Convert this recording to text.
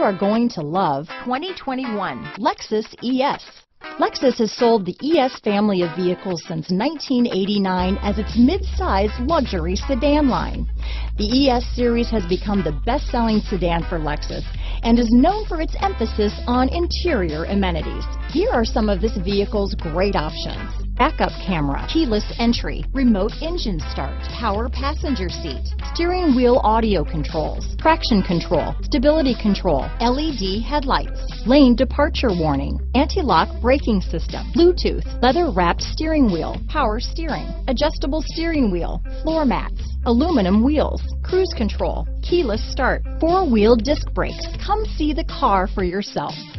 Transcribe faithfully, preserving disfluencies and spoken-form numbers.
are going to love twenty twenty-one Lexus E S. Lexus has sold the E S family of vehicles since nineteen eighty-nine as its mid-size luxury sedan line. The E S series has become the best-selling sedan for Lexus and is known for its emphasis on interior amenities. Here are some of this vehicle's great options: backup camera, keyless entry, remote engine start, power passenger seat, steering wheel audio controls, traction control, stability control, L E D headlights, lane departure warning, anti-lock braking system, Bluetooth, leather-wrapped steering wheel, power steering, adjustable steering wheel, floor mats, aluminum wheels, cruise control, keyless start, four-wheel disc brakes. Come see the car for yourself.